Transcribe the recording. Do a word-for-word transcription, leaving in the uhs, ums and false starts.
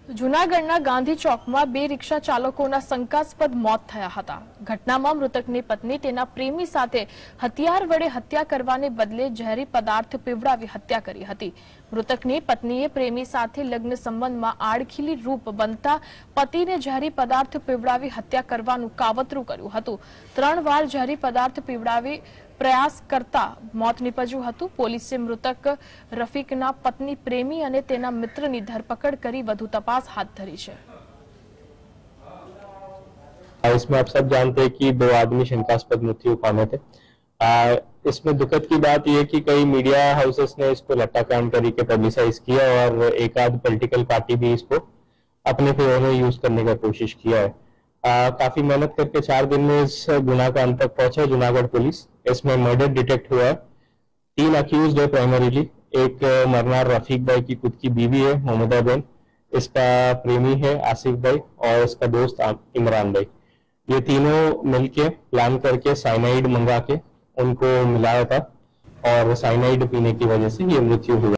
જૂનાગઢના ગાંધી ચોકમાં બે રિક્ષા ચાલકોના શંકાસ્પદ મોત થયા હતા। ઘટનામાં મૃતકની પત્ની તેના પ્રેમી સાથે હથિયાર વડે હત્યા કરવાને બદલે ઝેરી પદાર્થ પીવડાવી હત્યા કરી હતી। મૃતકની પત્નીએ પ્રેમી સાથે લગ્ન સંબંધમાં આડખીલી રૂપ બનતા પતિને ઝેરી પદાર્થ પીવડાવી હત્યા કરવાનું કાવતરું કર્યું હતું। ત્રણ વાર ઝેરી પદાર્થ પીવડાવી प्रयास करता मौत निपज्યું હતું। પોલીસે મૃતક રફીકના પત્ની પ્રેમી અને તેના મિત્રની ધરપકડ કરી વધુ તપાસ હાથ ધરી છે। इसमें आप सब जानते हैं कि दो आदमी शंकास्पद मृत्यु पाने थे। आ, इसमें दुखद की बात यह कि कई मीडिया हाउसेस ने इसको लट्टा कांड करके पब्लिसाइज किया और एक आध पॉलिटिकल पार्टी भी इसको अपने फेवर में यूज करने का कोशिश किया है। आ, काफी मेहनत करके चार दिन में इस गुनाह का अंत तक पहुंचा जूनागढ़ पुलिस। इसमें मर्डर डिटेक्ट हुआ है। तीन अक्यूज है प्राइमरीली। एक मरनार रफीक भाई की खुद की बीवी है मोहम्मदा बेन, इसका प्रेमी है आसिफ भाई और इसका दोस्त इमरान भाई। ये तीनों मिलके प्लान करके साइनाइड मंगा के उनको मिलाया था और साइनाइड पीने की वजह से ये मृत्यु हुआ।